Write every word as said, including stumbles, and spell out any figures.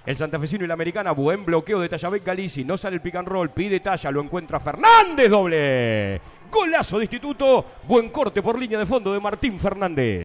El santafesino y la americana, buen bloqueo de Tallavec Galici, no sale el pick and roll, pide Talla, lo encuentra Fernández, doble. Golazo de Instituto, buen corte por línea de fondo de Martín Fernández.